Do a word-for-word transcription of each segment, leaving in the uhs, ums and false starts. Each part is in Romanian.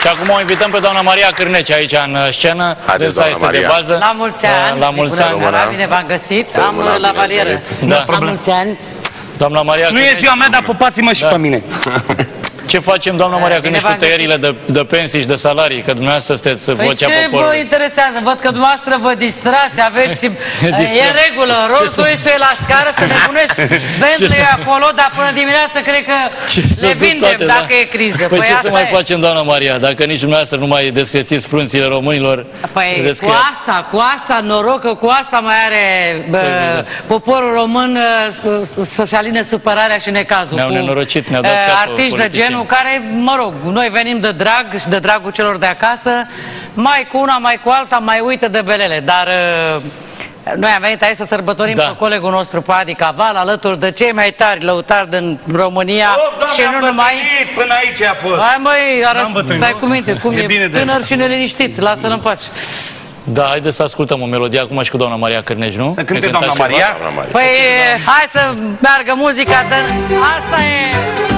Și acum o invităm pe doamna Maria Cârneci aici în scenă. Dânsa este Maria. de bază. La mulți ani. La mulți ani. Bună seara, bine v-am găsit. Să Am rămână, la bine ați barieră. venit. Da. La mulți ani. Doamna Maria Nu e Cârneci. ziua mea, dar pupați-mă și Da. pe mine. Ce facem, doamna Maria Cârneci, cu v-am găsit. tăierile de, de pensii și de salarii? Că dumneavoastră sunteți Păi vocea ce vă poporului. interesează? Văd că dumneavoastră vă distrați, aveți... distrăm. E în regulă, Rolls Royce-ul e la scară, să nebunesc Bentley acolo, dar până dimineață cred că Ce să le duc vindem toate, dacă da? e criză. Păi, ce să asta mai e. facem, doamna Maria, dacă nici dumneavoastră nu mai descrețiți frunțile românilor? Păi vedeți cu că- asta, cu asta, noroc că cu asta mai are bă, vedeți. poporul român uh, să-și aline supărarea și necazul. Ne-au cu, nenorocit, ne-au dat uh, țeapă artiști de politicieni. genul care, mă rog, noi venim de drag și de dragul celor de acasă, mai cu una, mai cu alta, mai uită de belele, dar... Uh, noi am venit aici să sărbătorim Da. pe colegul nostru, pe Adi Caval, alături de cei mai tari lăutari din România. Of, Și doamne, nu am numai... bătrânit, până aici a fost. Hai măi, N-am arăs, bătrânit. stai cu minte, cum E e, bine de- tânăr și neliniștit, lasă-l în pace. Da, haideți să ascultăm o melodie acum și cu doamna Maria Cârneci, nu? Să cânte Ne doamna cântați Maria. ceva? Doamna Maria. Păi, hai să meargă muzica, de... asta e...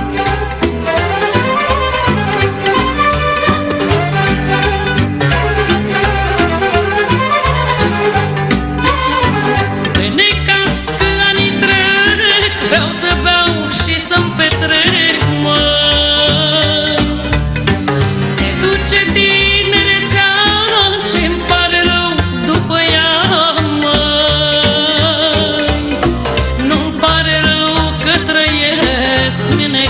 De necas că anii trec, vreau să beau și să-mi petrec, măi. Se duce tinerețea și-mi pare rău după ea, măi. Nu-mi pare rău că trăiesc, mine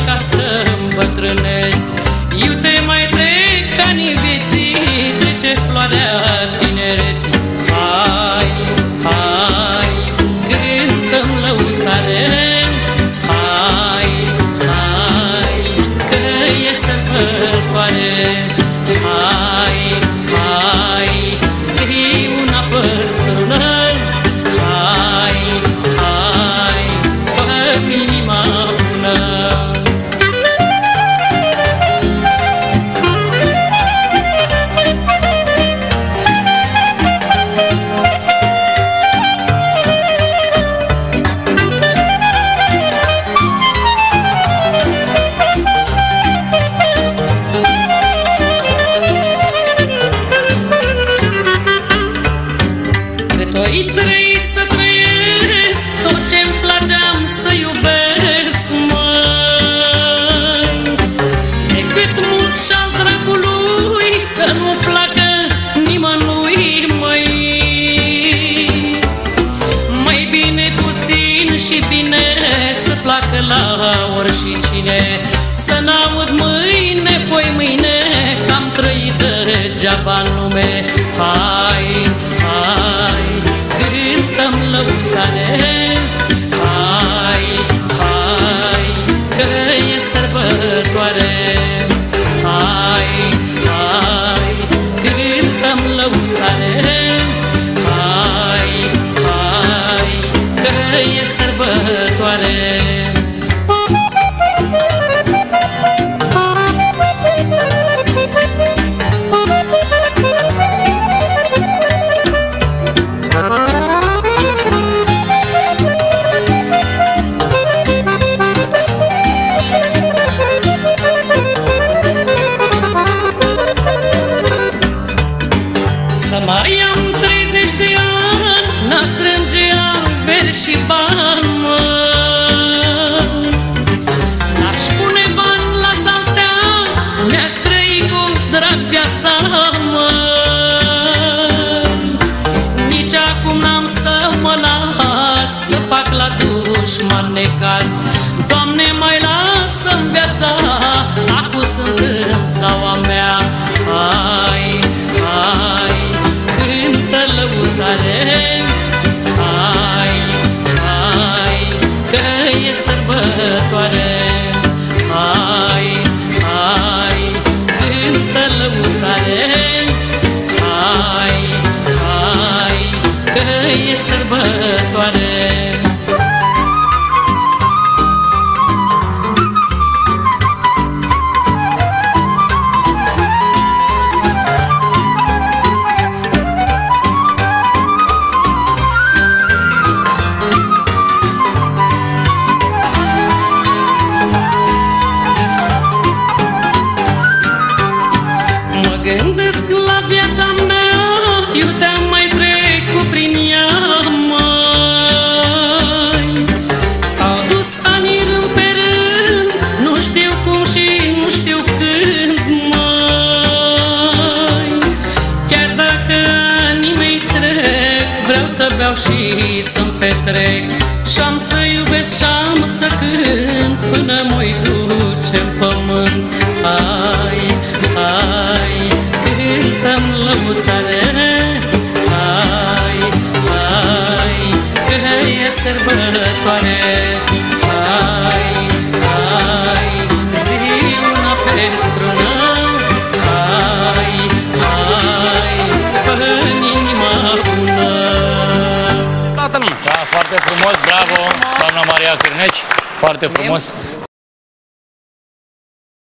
să-mi petrec, și-am să iubesc și-am să cânt până mă-i duce-n pământ. Hai, hai, cântăm lăutare, hai, hai, că e sărbătoare. Hai, hai, zi una pe strună, hai, hai, fă-mi inima bună. Toată lumea. Da, foarte frumos, bravo, doamna Maria Cârneci, foarte frumos.